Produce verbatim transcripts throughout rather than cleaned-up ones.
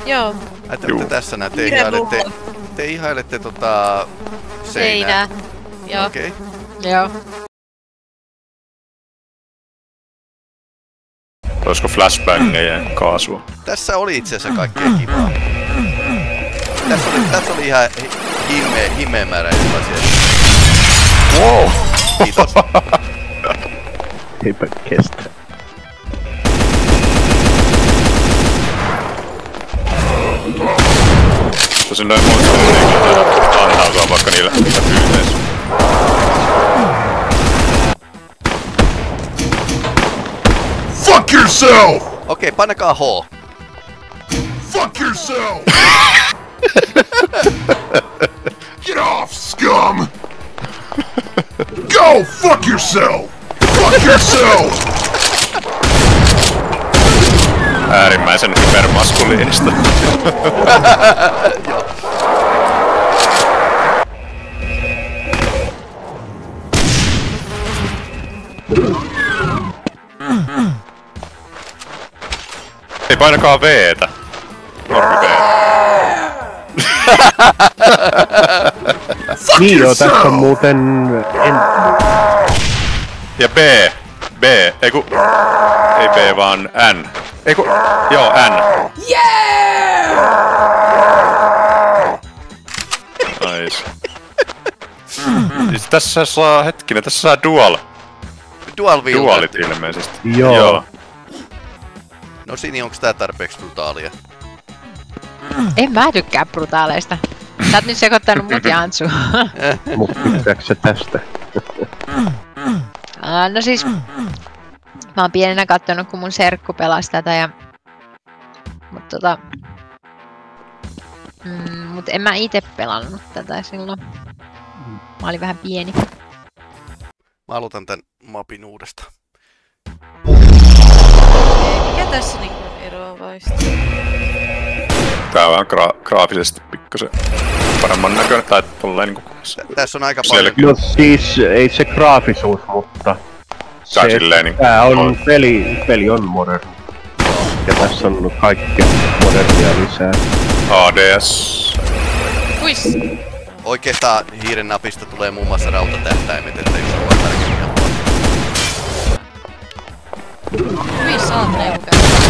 Joo. Ai te olette tässä näin, te ihailette, te ihailette tota... seinää. Seinää. Joo. Okei. Okay. Joo. Olisiko flashbangeja ja kaasua? Tässä oli itse asiassa kaikkea kivaa. Tässä oli, tässä oli ihan hime, himeen määrä erilaisia. Wow! Kiitos. Eipä kestä. Tosin noin monsterit ei kyllä antautua vaikka niillä pyyteessä. Fuck yourself! Okei, okay, painakaa H. Fuck yourself! Get off, scum! Go fuck yourself! Fuck yourself! Äärimmäisen hypermaskuliinista. Ei painakaa V:tä. Normi V. Niin joo, tässä on muuten... En... Ja B. B. Eiku... Ei B vaan N. Eiku... Joo, N. Yeah! Nice. Siis tässä saa... Hetkinen, tässä saa dual. Dual wield. Dualit ilmeisesti. Joo. Joo. No Sini, onks tää tarpeeksi brutaalia? En mä tykkää brutaaleista. Sä oot nyt sekoittanut mut ja Antsu. Mut tykkääkö sä tästä? uh, no siis... Mä oon pienenä kattonut, kun mun serkku pelasi tätä ja... Mut tota... Mm, mut en mä ite pelannut tätä silloin. Mä olin vähän pieni. Mä aloitan tän mapin uudestaan. Mikä tässä niinku on eroavaista? Tää on vähän gra graafisesti pikkasen paremman näköinen, tai tolleen niinku... Tässä on aika paljon... No siis, ei se graafisuus, mutta... Se on silleen niinku... Tää on peli, peli on moderni. Ja tässä on kaikkea modernia lisää. A D S... Kuis? Oikeastaan hiiren napista tulee muun muassa rautatähtäimet, että jos ollaan tarkemmin helppoa. Kuis saat neukä?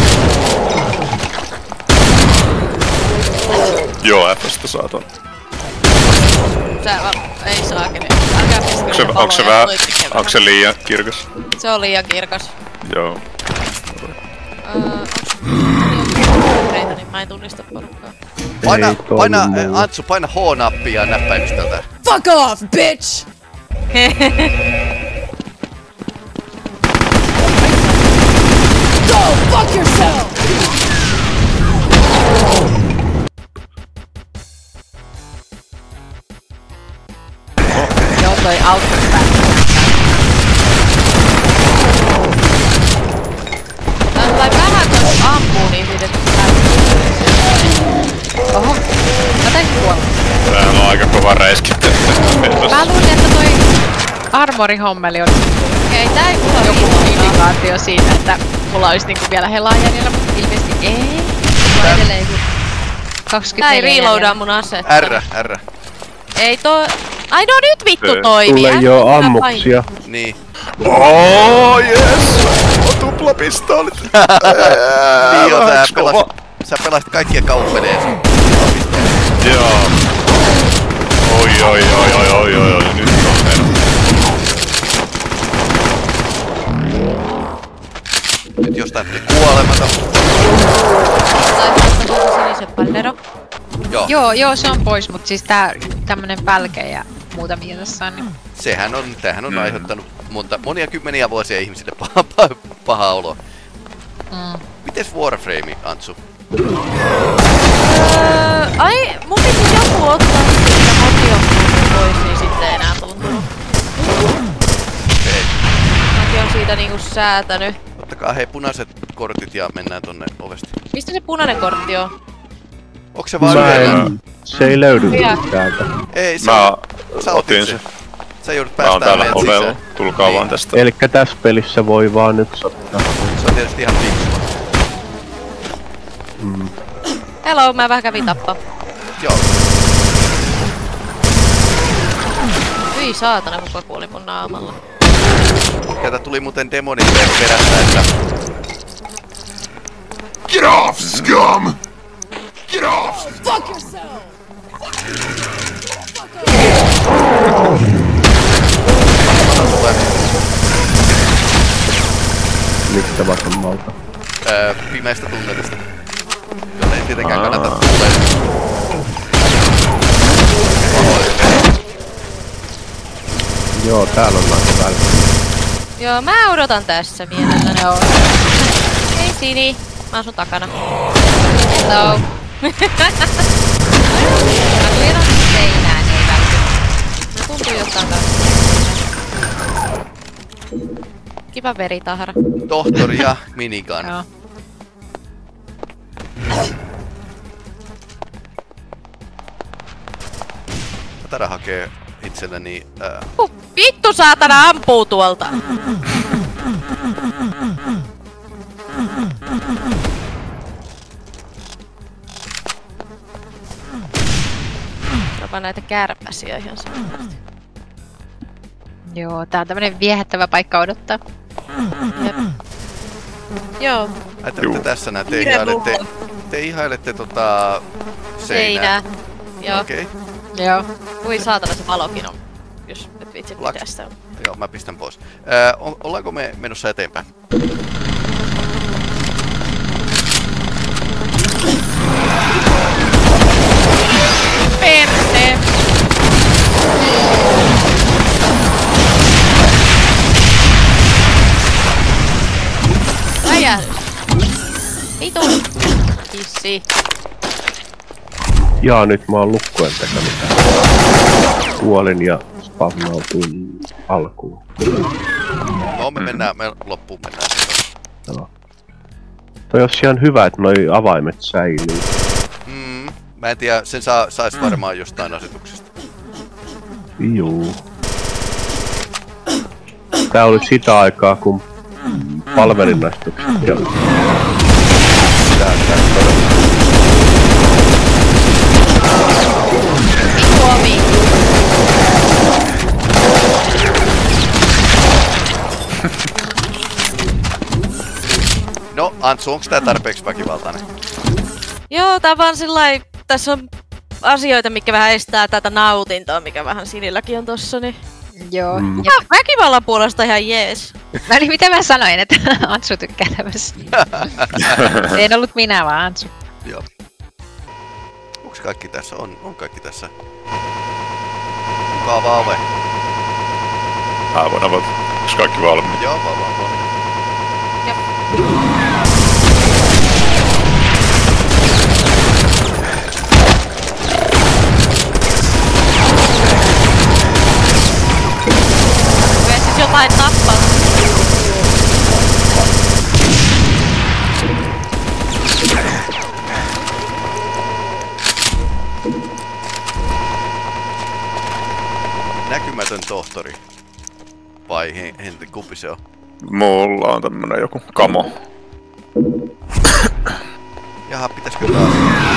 Joo, F:stä saa ton. Sä var... ei saakeli. Älkää pistäkö Onks se, onks se vähän... Onks se liian kirkas? Se on liian kirkas. Joo. Öö, onks vihreitä, niin mä en tunnista porukkaa. Paina, paina, äh, Antsu, paina H-nappia näppäimistöltä. Fuck off, bitch! Go fuck yourself! Joo, toi auto tai vähän kun ampuu, niin siitä oho, mä taisin kuolla. Tää on aika kova reiskitty. Mä luulin, että toi armorihommeli oli okei, tää ei mulla joku indikaatio siitä, että mulla olisi niinku vielä helaa jäljellä, mutta ilmeisesti ei. Mulla on edelleen joku kaksikymmentäneljä. Tää ei reloadaa mun aset. R, R. Ei toi... Ai no nyt vittu toimi! Tulee jo ammuksia. Niin. Oh yes! On tuplapistoolit! Niin joo, sä pelasit, sä pelasit kaikkien kauppeleen sun pisteellä. Joo. Oi oi oi oi oi oi oi, nyt on meno. Nyt jostain tuli kuolematon. Sinisen pallero. Joo. Joo, joo, se on pois, mut siis tää tämmönen pälke ja muutamia tässä on. Niin... Sehän on, tämähän on mm. aiheuttanut monta, monia kymmeniä vuosia ihmisille paha, paha, paha olo. Mm. Mites Warframe, Antsu? Öö, ai, mun piti joku ottaa siitä motioppuun pois, niin sitten ei enää tuntunut. Okei. Mäkin on siitä niinku säätänyt. Ottakaa hei punaiset kortit ja mennään tonne ovesti. Mistä se punainen kortti on? Onks se vaan Mä yhdellä? en... Se ei löydy täältä. Ei, se Mä sä otin sen. se. Sä joudut Mä oon päästään täällä meidät ovella. sisään. Tulkaa Niin. vaan tästä. Elikkä tässä pelissä voi vaan nyt ottaa. Se on tietysti ihan fiksua. Mm. Hello, mä vähän kävin tappaa. Joo. Hyi saatana, kuka kuoli mun naamalla. Sieltä tuli muuten demonin perässä, että... Get off, scum! Get off! Fuck yourself! Mistä vasemmalta? Öö, pimeästä tunnelista. Jonne ei tietenkään kannata tulla. Joo, täällä on aika välillä. Joo, mä odotan tässä mielelläni. Joo. Hei Sini, mä oon sun takana. Hello. Mä tulin seinään, ei välttämättä. Mä tuntuu jostain kanssa. Kiva veritahra. Tohtori ja minigun. Joo. Mä taida hakee itselleni... Ää... Huh, vittu saatana ampuu tuolta! Jopa näitä kärpäsiä ihan selvästi. Joo, tää on tämmönen viehättävä paikka odottaa. Jep. Joo. Ajattelette tässä näin, te ihailette... Te ihailette tota... Seinää. Joo. Okei. Okay. Joo. Kui saatana se valokin on. Jos et viitsi Laks. pitää sitä. Joo, mä pistän pois. Öö, o- ollaanko me menossa eteenpäin? Perse! Räjähdys! Vitu! Kissi! Jaa, nyt mä oon lukkojen takana. Kuolin ja spavnautuin alkuun. No, me mennään, me loppuun mennään. Joo. Toi olisi ihan hyvä, että noi avaimet säilyy. Mm, mä en tiedä, sen saa, sais varmaan jostain asetuksesta. Juu. Tää oli sitä aikaa, kun palvelinnastukset ja... Tää, tää, Suomi! No, Antsu, onks tää tarpeeksi väkivaltainen? Joo, tää vaan sillai... Tässä on asioita, mikä vähän estää tätä nautintoa, mikä vähän Sinilläkin on tossa, niin... Joo. Mm. Ja väkivallan puolesta ihan jees. No niin, mitä mä sanoin, että Antsu tykkää tämmöstä. En ollut minä, vaan Antsu. Joo. Onks kaikki tässä? On, on kaikki tässä. Kuka avaa ove? Mä voin avata. Onks kaikki valmiit? Joo, vaan vaan vaan. Kyllä siis jotain tappaa. Näkymätön tohtori. Vai he, henti, kumpi se on? Mulla on tämmönen joku kamo. Jaha, pitäisikö taas?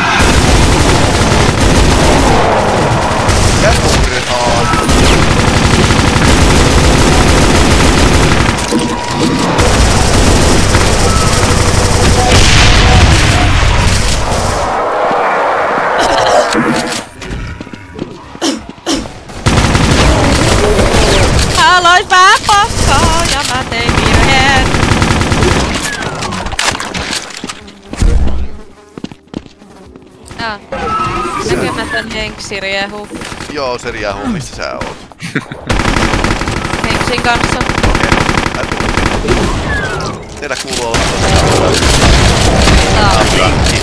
Kättögrenaat! Alois vähän paskaa ja mä tein virheen. Ah. Näkemätön Henksi riehu. Joo, se riehuu, missä sä oot. Henksin kanssa. Okei, mä tulin. Teillä kuuluu olla Tää on linkki.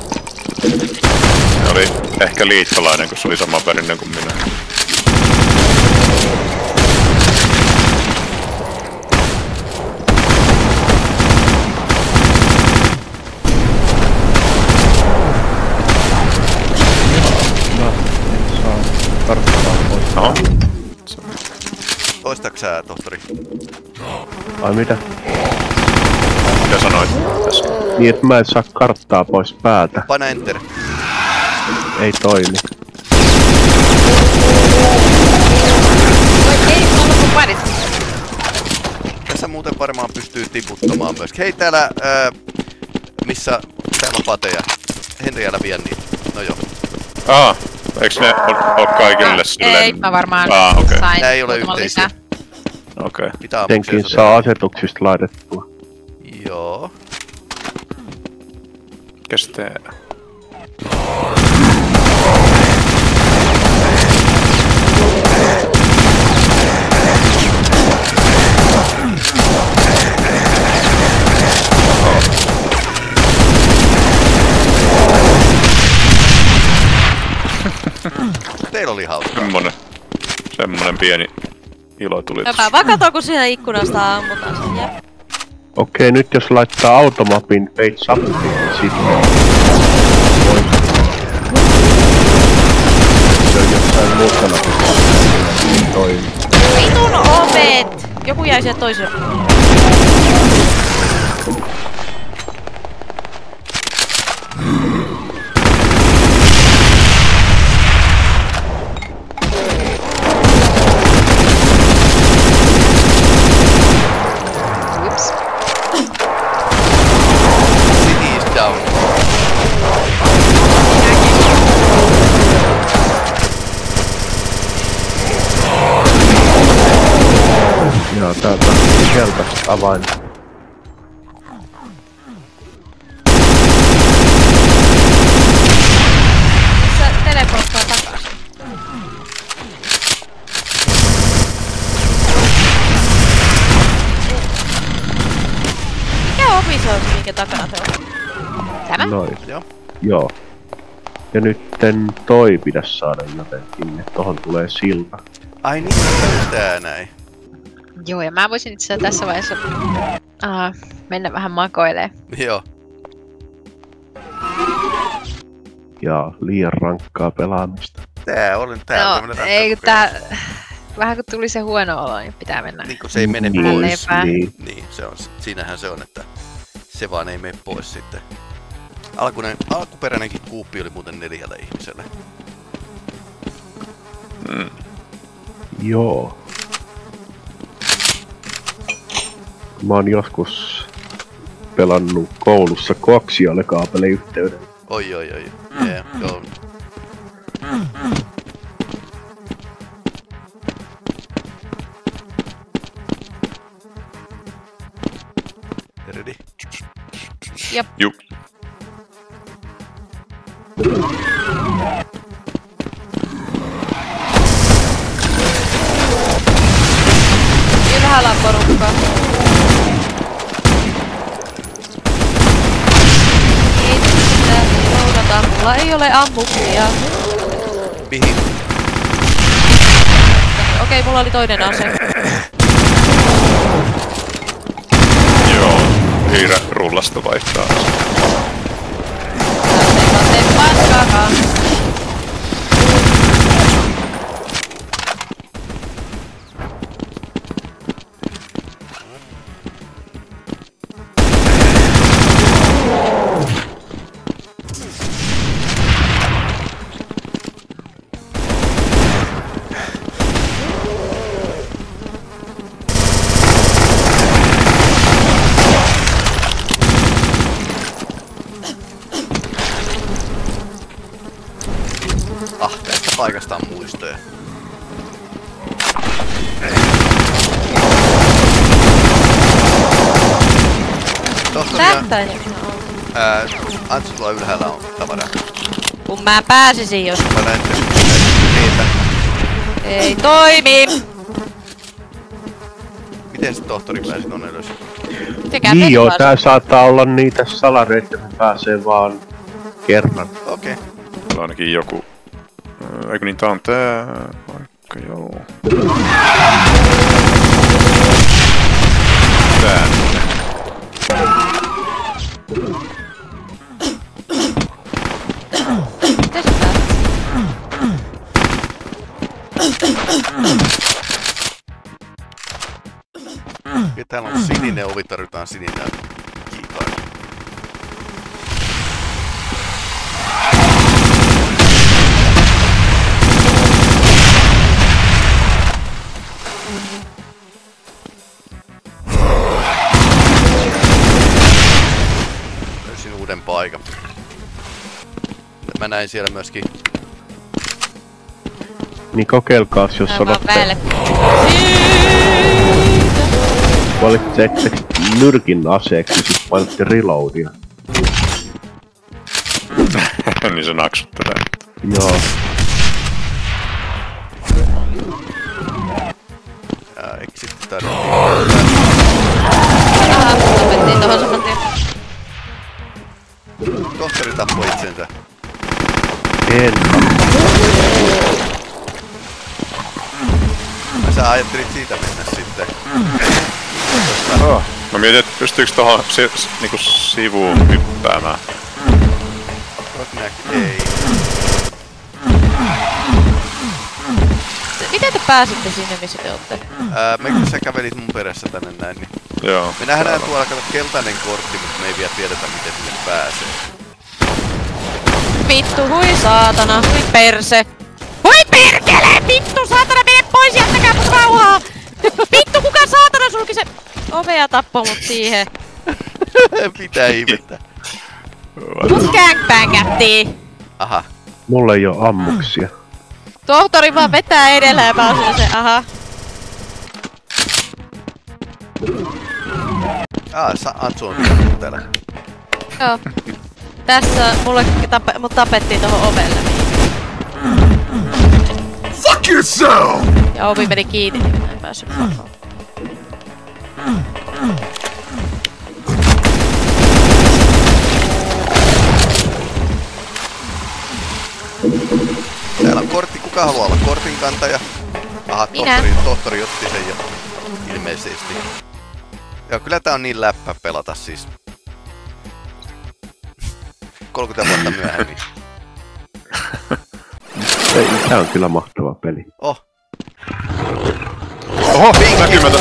Se oli ehkä liittolainen, kun se oli sama verinen kuin minä. Oho. Toistaks sä, tohtori? Ai mitä? Mitä sanoit tässä? Niin et mä en saa karttaa pois päältä. Paina enter. Ei toimi. Voi ei, mulla on parit. Tässä muuten varmaan pystyy tiputtamaan myös. Hei täällä, ää, missä täällä on pateja. Henri, älä vie niitä. No joo. Aa, eiks ne oo, oo kaikille silleen? Ei, mä varmaan Aa, okei. sain Nää ei ole muutaman yhteisiä. lisää. Okei. Mitä ammuksia Senkin sä saa asetuksista laitettua. teet? Joo. Kestää. Teillä oli hauskaa. Semmonen, semmonen pieni ilotulitus. Hyvä, vaan kato kun siihen ikkunasta ammutaan sen. Jep. Okei, nyt jos laittaa automapin face up, niin sitten voi. Se on jossain muussa napissa. Niin toimii. Vitun ovet! Joku jäi siihen toiseen. Ups. City is down. Joo, täältä on keltaista avain. Missä teleporttaa takaisin? Mikä ovi se on se, minkä takana se on? Tämä? Noin. Joo. Joo. Ja nytten toi pitäis saada jotenkin, että tohon tulee silta. Ai niin, se tää näin. Joo, ja mä voisin itse asiassa tässä vaiheessa uh, mennä vähän makoilee. Joo. Ja liian rankkaa pelaamista. Tää oli tää No, tämmönen ei kun rankka tää... Vähän kun tuli se huono olo, niin pitää mennä. niin kun se ei mene Niin, pois. lepää. niin. Niin, se on, siinähän se on, että se vaan ei mene pois sitten. Alkunen, alkuperäinenkin kuuppi oli muuten neljälle ihmiselle. Mm. Joo. Mä oon joskus pelannut koulussa koaksiaalikaapeliyhteyden. Oi oi oi. Yeah, joo. Ready? Jup. Ylhäällä on porukkaa. Ei sitä joudata, mulla ei ole ammuksia. Mihin? Okei, mulla oli toinen ase. Joo. Hiirä rullasta vaihtaa. Tee paskakaan. Ah, tästä paikasta on muistoja. Tohtoria, Tähtäin. ää, Antsu tuolla ylhäällä on tavaraa. Kun mä pääsisin jos... Mä näen niitä. Ei toimi! Miten se tohtori pääsi tonne ylös? Tekää Niin joo, pelivaas. tää saattaa olla niitä salareita, että pääsee vaan kerran. Okei. Okay. Täällä on ainakin joku... Äh, Eikö niin, tää on tää... Vaikka joo... Tänne. Miten se pääsee? Ja täällä on sininen ovi, tarvitaan sininen kiipaari. Mä näin siellä myöskin. Niin kokeilkaas, jos Aivan otatte... väelle. Valitsette nyrkin aseeksi, niin sit painatte reloadia. Niin se naksuttelee. Joo. Ää, exit tarvittiin. Aha, tapettiin tohon saman tien. Tohtori tappoi itsensä. En. Sä ajattelit siitä mennä sitten. Oh. Mä mietin, että pystyykö tohon si niinku sivuun hyppäämään. Ei. Miten te pääsitte sinne, missä te ootte? Ää, me sä kävelit mun perässä tänne näin, niin... Joo. Me nähdään tuolla, kato, keltainen kortti, mutta me ei vielä tiedetä, miten sinne pääsee. Vittu, hui saatana, hui perse. Hui perkele! Vittu, saatana, mene pois, jättäkää mut rauhaa! Vittu, kuka saatana sulki se ove ja tappoi mut siihen? Mitä ihmettä? Mut gangbangättiin! Aha. Mulla ei oo ammuksia. Tohtori vaan vetää edellä ja mä oon se, aha. Aa, sa Antsu on vielä täällä. Joo. Tässä mulle tape, mut tapettiin tohon ovelle. Fuck yourself! Ja ovi meni kiinni, niin mä en päässyt pakoon. Täällä on kortti. Kuka haluaa olla kortin kantaja? Aha, Minä. tohtori, tohtori otti sen jo. Ilmeisesti. Joo, kyllä tää on niin läppä pelata siis. kolmekymmentä vuotta myöhemmin. Ei, tää on kyllä mahtava peli. Oh. Oho, näkymätön.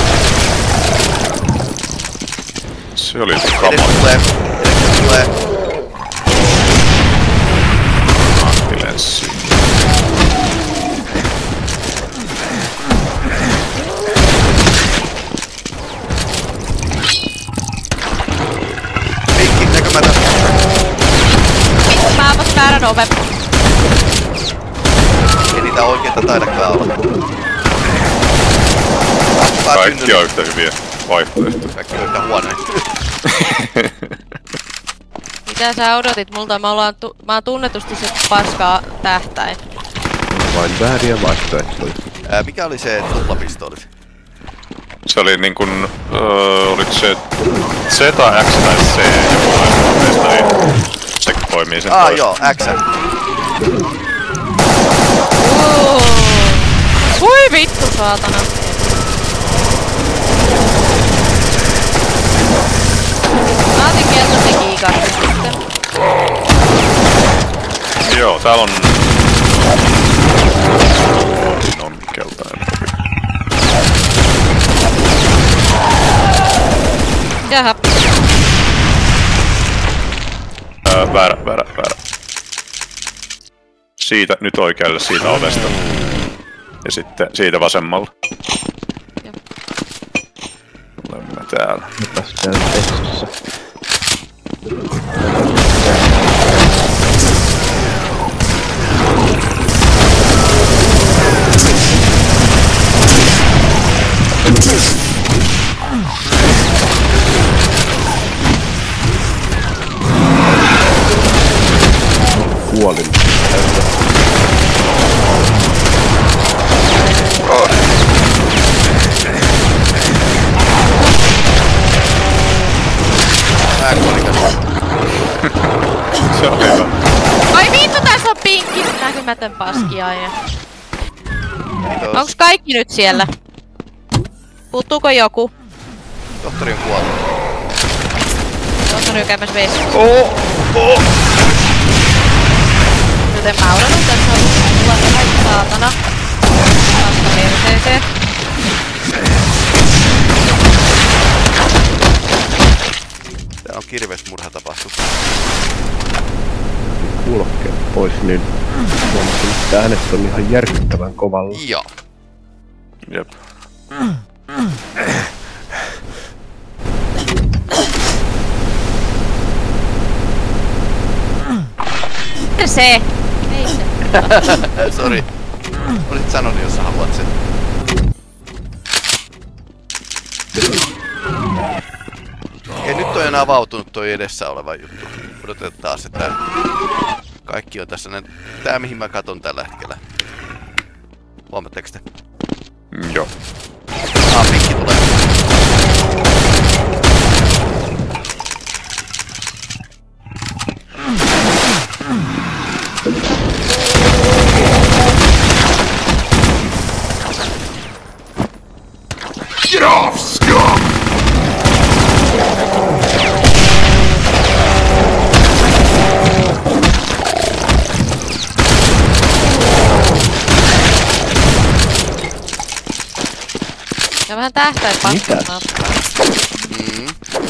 Se oli Edes kama. tulee. Edes tulee. Ambulenssi. Vinkki näkymätön. Vittu, mä avasin väärän oven. Ei niitä oikeita taidakaan olla. Kaikki on yhtä hyviä vaihtoehtoja. Kaikki on yhtä huonoja. Mitä sä odotit multa? Mä, ollaan tu mä oon tunnetusti se paskaa tähtäin. Vain vääriä vaihtoehtoja. Ää, mikä oli se tuplapistooli? Se oli niinkun... Öö, oliko se Z, X tai C, joku näistä nopeista, niin se poimii sen Aa toista. joo, X. Uh. Hui vittu saatana. Mä otin keltaisen kiikasta sitten. Joo, täällä on... Siinä on keltainen. Jaha. Öö, väärä, väärä, väärä. Siitä nyt oikealle siitä ovesta. Ja sitten siitä vasemmalla. Joo. Olemme täällä. Mitäs täällä Texassa? Kuolin. Ää, kolikas. Se on hyvä. Ai vittu, tässä on pinkki näkymätön paskiaine. Kiitos. Onks kaikki nyt siellä? Puuttuuko joku? Tohtori on kuollut. Tohtori on käymässä vessassa. Oh, oh. Joten mä odotan, tässä on mulla vähän saatana. Paska perseeseen. Täällä on kirvesmurha tapahtu. Kuulokkeet pois, niin huomasin, että äänet on ihan järkyttävän kovalla. Joo. Jep. se se! Ei se. Sori. Olit sanonut, jos sä haluat sen. Okei, nyt on enää avautunut toi edessä oleva juttu. Odotetaan taas, että kaikki on tässä. Tää mihin mä katon tällä hetkellä. Huomatteko te? Mm, joo. Ah, pinkki tulee. Get off, scum! Ja vähän tähtäin Mitäs? pakkaa. Mm.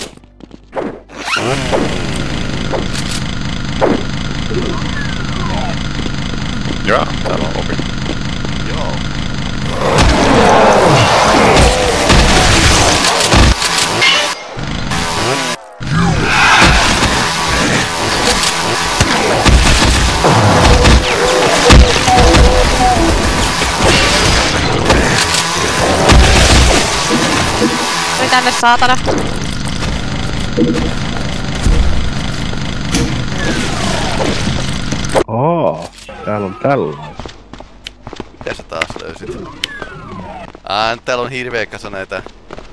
Joo, täällä on ovi. Joo. Tuli tänne saatana. Aa, täällä on tällainen. Mitä sä taas löysit? Aa, täällä on hirveä kasa näitä.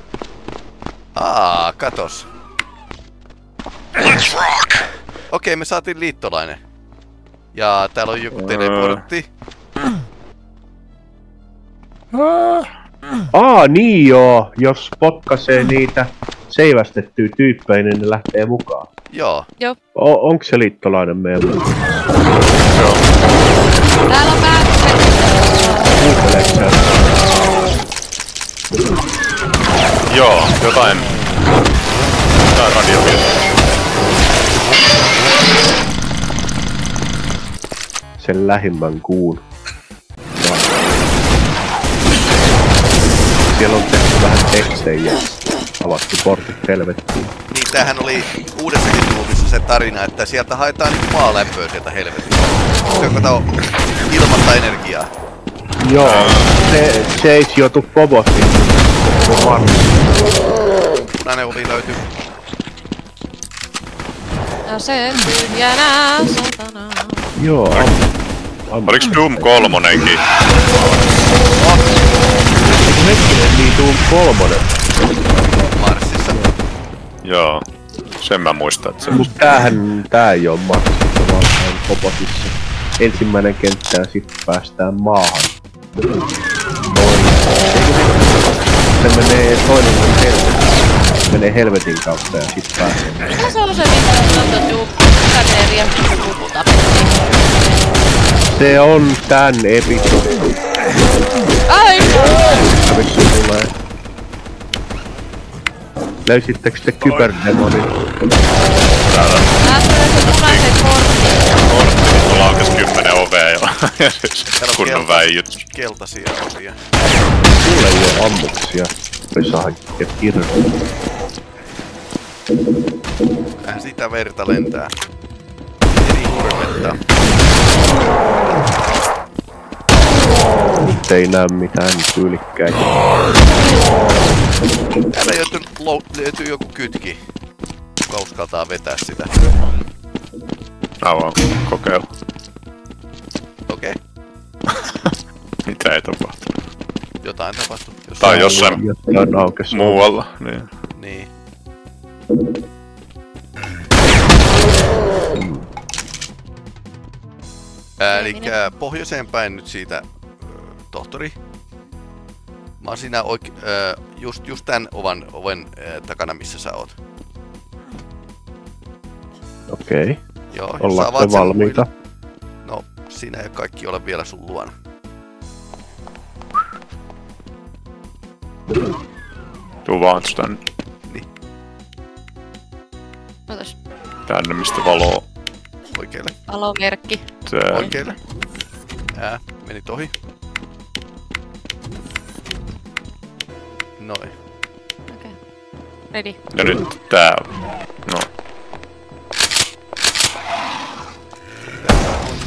Aa, katos. Let's rock! Okei, me saatiin liittolainen. Ja täällä on joku teleportti. Aa, niin joo. Jos potkaisee niitä seivästettyä tyyppejä, niin ne lähtee mukaan. Joo. O- onko se liittolainen meidän mukaan? Joo. Täällä on päätökset. Kuuntelee se. Joo, jotain... Jotain radiovirtaa. Sen lähimmän kuun. Ja. Siellä on tehty vähän tekstejä. Avattu portit helvettiin. Niin tämähän oli uudessakin tuumissa se tarina, että sieltä haetaan nyt maalämpöä sieltä helvetistä. Se on kato ilmasta energiaa. Joo, se, se ei sijoitu Phobosiin. Punainen ovi löytyy. Ja se tyhjänä satana. Joo. Am- Oliks Doom kolmonenkin? Eikö hetkinen, niin Doom kolmonen. Marsissa. Joo. Sen mä muistan, että se... Mut tämähän, tää ei oo Marsissa, vaan tää on Phobosissa. Ensimmäinen kenttä ja sit päästään maahan. Noin. Se menee toinen kuin helvetin. Menee helvetin kautta ja sit pääsee. Mikä se on se, mitä on tuo Mikä menee riehti se pupu tapettiin? Se on tän episodin. Ai! Vittu tulee. Löysittekö te kyberdemonin? Täällä Mä tulen se punaisen kortin. kortti, niin tuolla aukes kymmenen ovea jo. Ja siis Täällä on kunnon kelta- väijyt. keltaisia ovia. Mulla ei oo ammuksia. Risahan ja kirja. Vähän sitä verta lentää. Eri hurmetta. Nyt ei näe mitään tyylikkäitä. Täällä löytyy, löytyy joku kytki. Kuka uskaltaa vetää sitä? Aivan kokeilla. Okei. Mitä ei tapahtu? Jotain tapahtuu. Jos Tai jossain Jotain aukes. muualla, niin. Niin. Elikkä pohjoiseen päin nyt siitä, äh, tohtori. Mä oon siinä oike- äh, just, just tän oven, oven äh, takana, missä sä oot. Okei. Joo, jos sä Ollaanko avaat te sen valmiita? muille- No, siinä ei kaikki ole vielä sun luona. Tuu vaan tänne, Otas tänne mistä valoo. Oikealle, valomerkki. Tää. oikealle. Ää, menit ohi. Noin. Okei. Ready. Ja nyt tää. No. Tässä on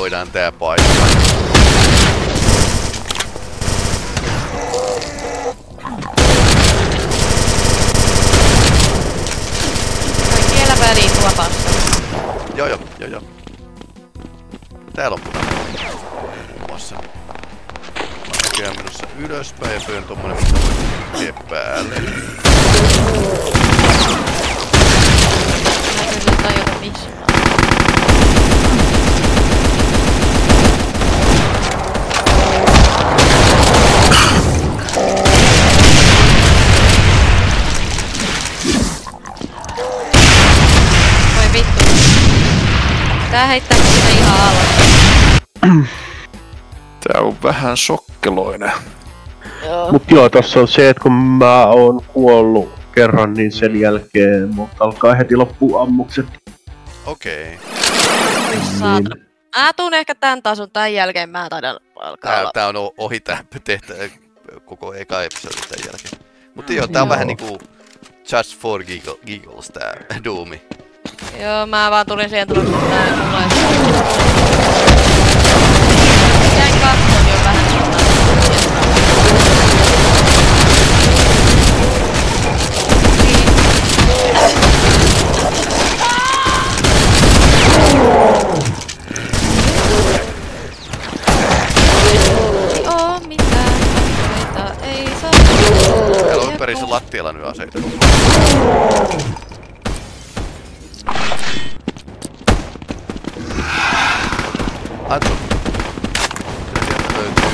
voidaan tää paikka. Kaikki elämää liikkuu vapaassa. Joo joo, joo joo. Täällä on punainen. Muun muassa. Mä oon näköjään menossa ylöspäin ja pyön tommonen tie päälle. Mä kyllä tajuta missä mä oon. Voi vittu. Tää heittää sinne ihan alas. Tää on vähän sokkeloinen. Mut joo, tossa on se, että kun mä oon kuollut kerran, niin sen jälkeen mut alkaa heti loppua ammukset. Okei. Oi saatana. Mä tuun ehkä tän tason, tän jälkeen mä taidan alkaa Tää, olla. tää on o- ohi tää tehtävä koko eka episodi tän jälkeen. Mutta joo, tää on Joo. vähän niinku Just for giggle, Giggles tää Doomi. Joo, mä vaan tulin siihen tulokseen, että tää ei mulla edes. Jäin katsomaan jo vähän jotain. Ei oo mitään asioita, ei saa. Täällä on ympäri se lattialla nyt aseita. Antsu. Kyllä sieltä löytyy.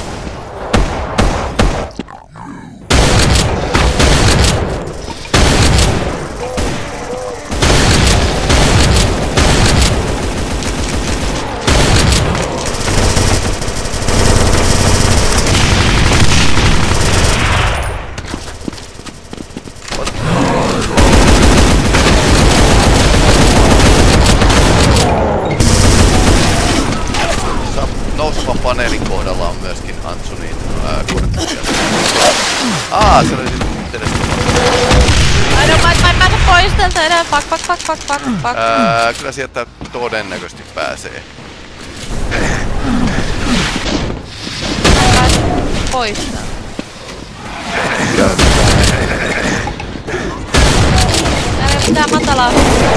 Nousevan paneelin kohdalla on myöskin Antsunin ää, kortti siellä. Aa, se oli nyt edes Ai no, mä, mä en pääse pois tältä enää. Fuck, fuck, fuck, fuck, fuck, fuck. Ää, kyllä sieltä todennäköisesti pääsee. Pääse pois tältä. Täällä ei oo mitään matalaa.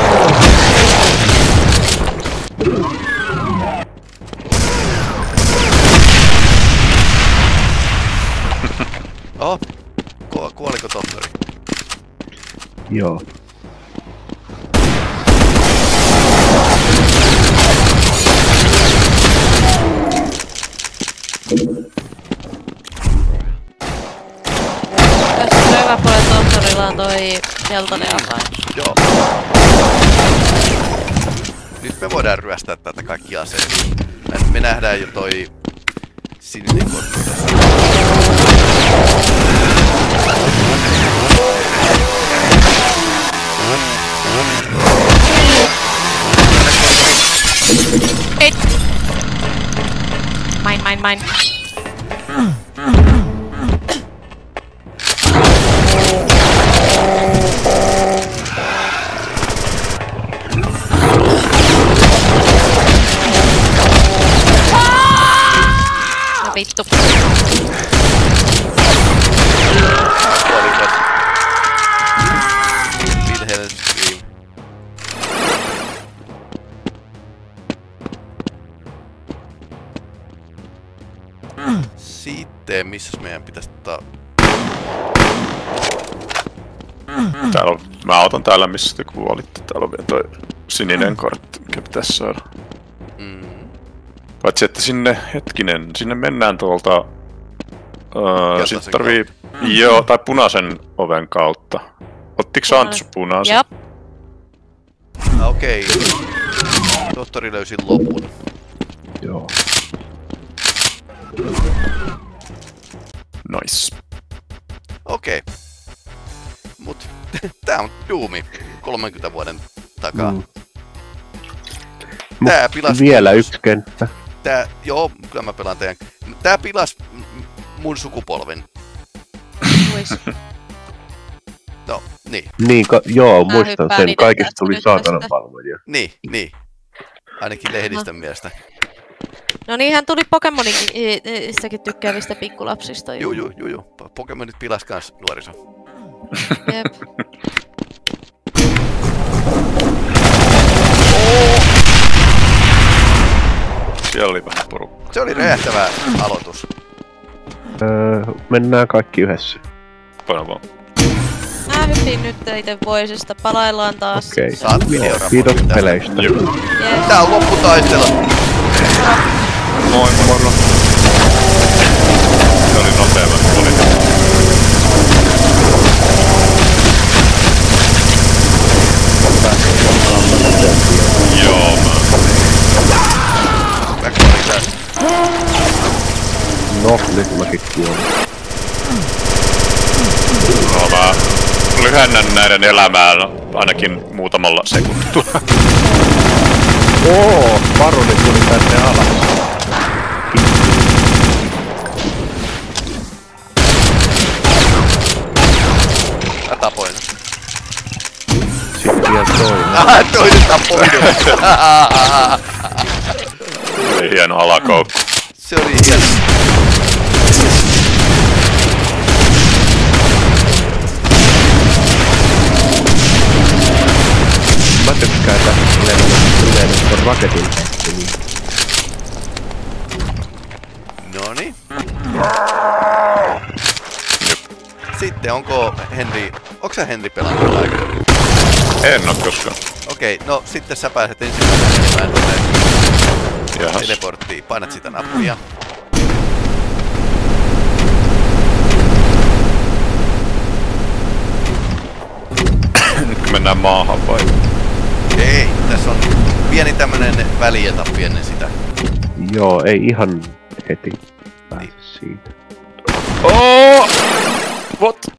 Oho, Ku- kuoliko tohtori? Joo. Tässä syöväpuolen tohtorilla on toi keltainen avain. Joo. Nyt me voidaan ryöstää tätä kaikki aseita. Me- Me nähdään jo toi sininen kortti tässä. Ei! Mine, mine, mine. No vittu. Kuoliko? Wilhelm Scream. Sitten, missäs meidän pitäisi ottaa... Täällä on, mä otan täällä missä te kuolitte. Täällä on vielä toi sininen kortti, mikä pitäis saada. Mm. Paitsi että sinne, hetkinen, sinne mennään tuolta... Öö, sit tarvii... Joo, tai punaisen oven kautta. Ottiks Antsu punaisen? Jep. Ah, okei. Tohtori löysi lopun. Joo. Nice. Okei. Mut tää on Doomi kolmenkymmenen vuoden takaa. Mm. Tää Mut pilas... vielä yksi kenttä. Tää, joo, kyllä mä pelaan teidän. Tää pilas m- mun sukupolven. Muis. No, niin, Niin, ka- joo, Mä muistan hyppään sen. niiden Kaikista kanssa tuli nyt saatanan tästä. palvelija. niin, niin. Ainakin lehdistön mielestä. No niin, hän tuli Pokemonistakin tykkäävistä pikkulapsista. Juu, juu, juu, juu. Pokemonit pilas kans nuoriso. Jep. Siellä oli vähän porukkaa. Se oli räjähtävä aloitus. Öö, mennään kaikki yhdessä. Paina vaan. Mä hypin nyt ite voisesta, palaillaan taas. Okei. Okay. Saat Joo, videoraportin kiitos tästä. peleistä. Joo. Yes. Tää on lopputaistelu. Moi moro. Se oli nopea, mä olin. Joo, mä... Mä kuolin tässä. No, nyt mäkin kuolin. No mä lyhennän näiden elämää ainakin muutamalla sekunnilla. Oo, Baroni tuli tänne alas. Mä tapoin. Sitten vielä toinen. Ah, toinen tappoi minut. Oli hieno alakoukku. Se oli hieno. Mä tykkään tästä silleen, että on raketin. Noniin. Sitten onko Henri... Onko sä Henri pelannut aikaisemmin? En oo koskaan. Okei, no sitten sä pääset ensimmäisenä menemään tuonne Jahas. teleporttiin. Painat sitä nappia. Nyt mennään maahan vai? Ei, tässä on pieni tämmönen välietappi ennen sitä. Joo, ei ihan heti pääse siitä. Oh! What?